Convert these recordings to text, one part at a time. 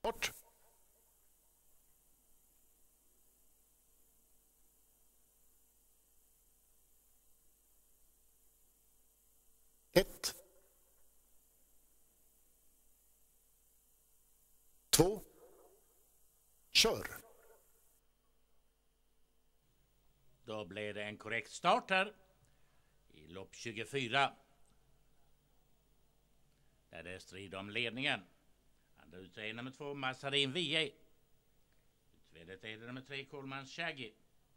Bort. Ett. Två. Kör. Då blir det en korrekt start här i lopp 24. Där det är strid om ledningen. Andra utträd nummer 2, Massarin VA. Utvändigt är det nummer 3, Coleman Shaggy.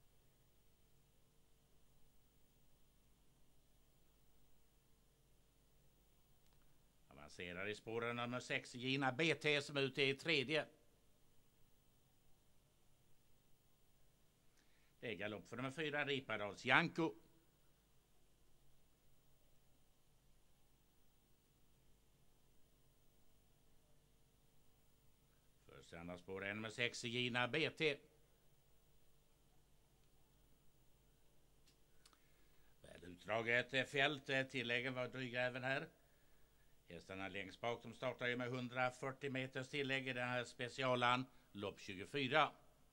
Avancerar i spåren nummer 6, Gina BT, som är ute i tredje. Det är galopp för nummer 4, Ripadals Janko. Först andra spår är nummer 6, Gina BT. Väl utdraget fält, tilläggen var dryga även här. Hästarna längst bak, de startar ju med 140 meters tillägg i den här specialan, lopp 24.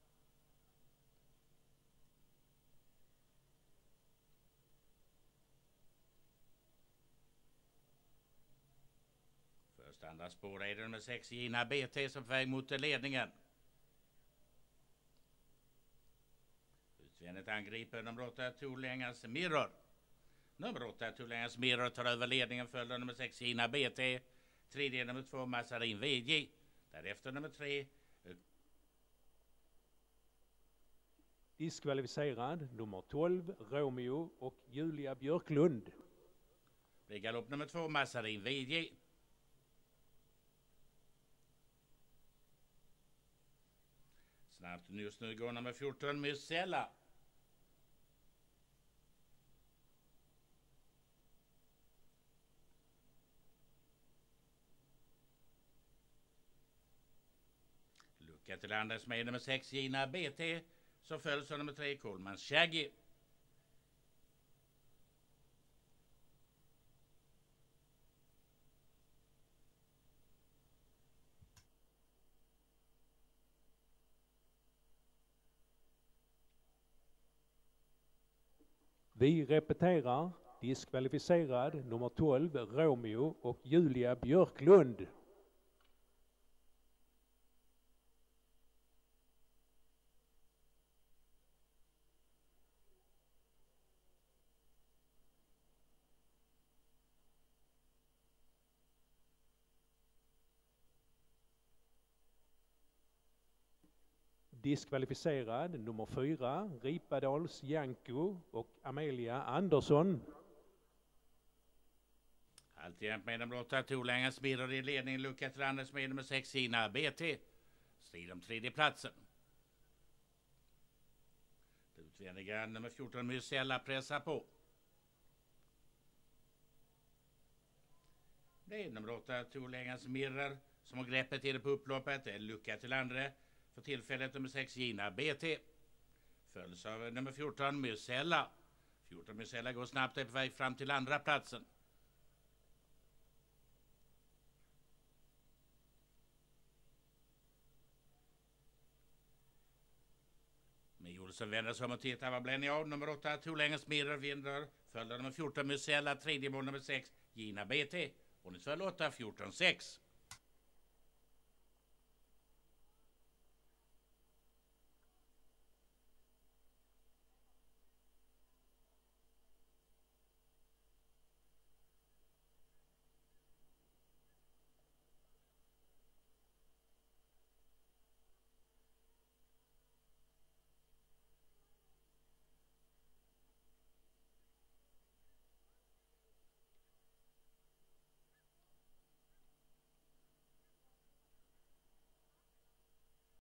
Först andra spår är det nummer 6, Gina BT, som väg mot ledningen. Utvändigt angriper nummer 8, Tulängas Mirror. Nummer 8, Tulängas Mirror, tar över ledningen, följer nummer 6, Gina BT. Tredje nummer 2, Massarin VG. Därefter nummer 3. Diskvalificerad nummer 12, Romeo och Julia Björklund. Det är galopp nummer 2, Massarin VG. Snabbt just nu går nummer 14, Mysella. Lucka till Anders med nummer 6, Gina BT. Så följs av nummer 3, Coleman Shaggy. Vi repeterar. Diskvalificerad nummer 12, Romeo och Julia Björklund. Diskvalificerad nummer 4, Ripadals Janko och Amelia Andersson. Alltjämt med nummer 8, Tulängas Mirror i ledning. Lucka till Anders med nummer 6, Gina BT. Strid om tredje platsen. Det utvändiga nummer 14, Mysella, pressar på. Det är nummer 8, Tulängas Mirror, som har greppet i det på upploppet. Det är Lucka till andra. För tillfället nummer 6, Gina BT. Följs av nummer 14, Mysella. 14 Mysella går snabbt på väg fram till andra platsen. Med Olsson vänder sig om och tittar. Vad blir ni av? Nummer 8, Tulängas Mirror vinner. Följer nummer 14, Mysella. Tredje mål nummer 6, Gina BT. Och nu så 8, 14, 6.